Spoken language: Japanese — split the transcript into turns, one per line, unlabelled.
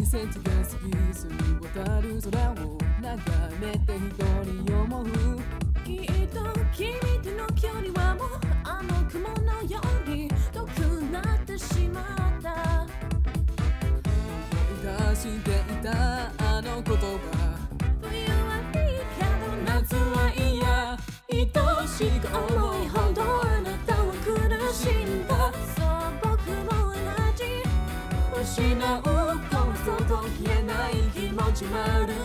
センチが過ぎすぐ渡る空を眺めて一人思う。きっと君との距離はもうあの雲のように遠くなってしまった。思い出していたあの言葉、冬はいいけど夏は嫌、愛しく思いほどあなたは苦しんだ。そう僕も同じ、失うこそと消えない気持ちもある。